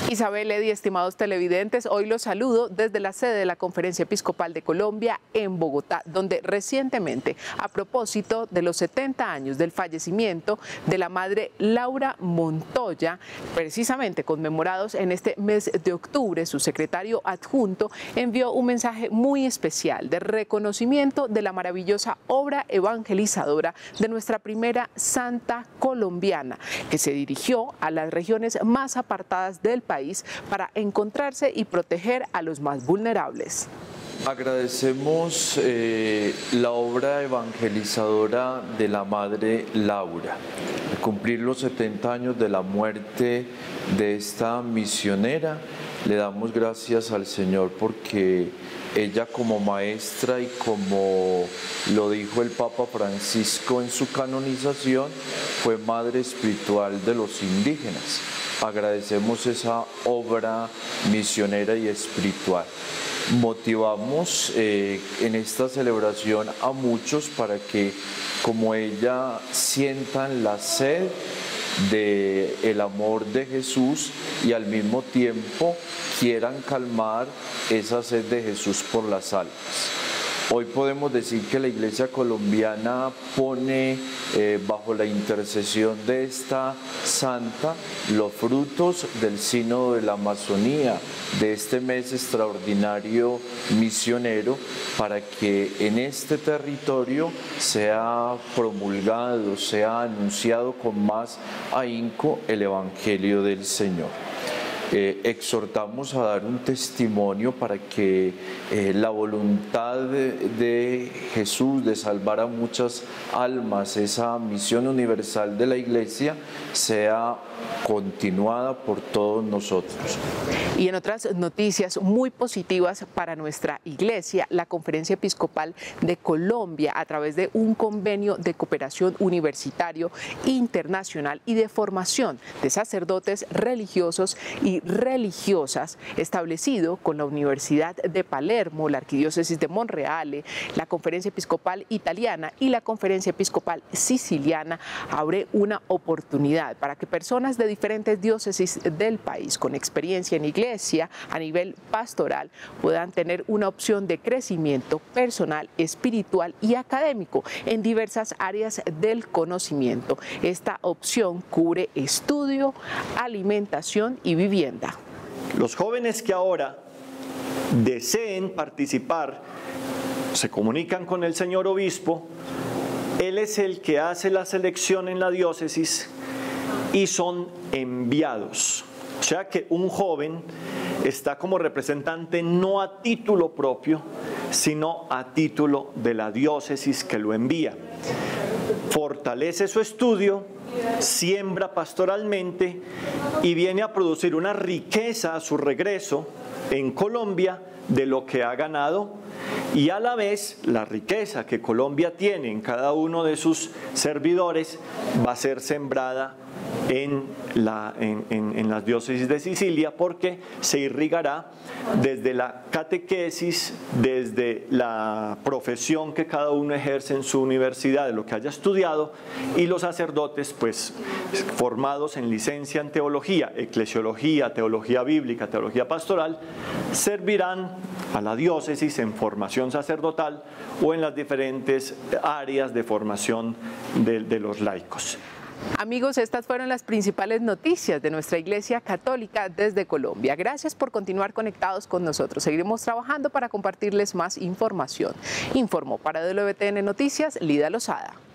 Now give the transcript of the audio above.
Isabel Eddy, estimados televidentes, hoy los saludo desde la sede de la Conferencia Episcopal de Colombia en Bogotá, donde recientemente, a propósito de los 70 años del fallecimiento de la madre Laura Montoya, precisamente conmemorados en este mes de octubre, su secretario adjunto envió un mensaje muy especial de reconocimiento de la maravillosa obra evangelizadora de nuestra primera santa colombiana, que se dirigió a las regiones más apartadas del país para encontrarse y proteger a los más vulnerables. Agradecemos la obra evangelizadora de la Madre Laura. Al cumplir los 70 años de la muerte de esta misionera, le damos gracias al Señor porque ella, como maestra y como lo dijo el Papa Francisco en su canonización, fue madre espiritual de los indígenas. Agradecemos esa obra misionera y espiritual. Motivamos en esta celebración a muchos para que, como ella, sientan la sed del amor de Jesús y al mismo tiempo quieran calmar esa sed de Jesús por las almas. Hoy podemos decir que la Iglesia colombiana pone bajo la intercesión de esta santa los frutos del sínodo de la Amazonía, de este mes extraordinario misionero, para que en este territorio sea promulgado, sea anunciado con más ahínco el Evangelio del Señor. Exhortamos a dar un testimonio para que la voluntad de Jesús de salvar a muchas almas, esa misión universal de la Iglesia, sea continuada por todos nosotros. Y en otras noticias muy positivas para nuestra Iglesia, la Conferencia Episcopal de Colombia, a través de un convenio de cooperación universitario internacional y de formación de sacerdotes religiosos y religiosas, establecido con la Universidad de Palermo, la Arquidiócesis de Monreale, la Conferencia Episcopal Italiana y la Conferencia Episcopal Siciliana, abre una oportunidad para que personas de diferentes diócesis del país con experiencia en iglesia a nivel pastoral puedan tener una opción de crecimiento personal, espiritual y académico en diversas áreas del conocimiento. Esta opción cubre estudio, alimentación y vivienda. Los jóvenes que ahora deseen participar se comunican con el señor obispo. Él es el que hace la selección en la diócesis y son enviados. O sea que un joven está como representante no a título propio, sino a título de la diócesis que lo envía. Fortalece su estudio, siembra pastoralmente y viene a producir una riqueza a su regreso en Colombia de lo que ha ganado, y a la vez la riqueza que Colombia tiene en cada uno de sus servidores va a ser sembrada en las diócesis de Sicilia, porque se irrigará desde la catequesis, desde la profesión que cada uno ejerce en su universidad, de lo que haya estudiado, y los sacerdotes, pues, formados en licencia en teología, eclesiología, teología bíblica, teología pastoral, servirán a la diócesis en formación sacerdotal o en las diferentes áreas de formación de los laicos. Amigos, estas fueron las principales noticias de nuestra Iglesia Católica desde Colombia. Gracias por continuar conectados con nosotros. Seguiremos trabajando para compartirles más información. Informó para WTN Noticias, Lida Lozada.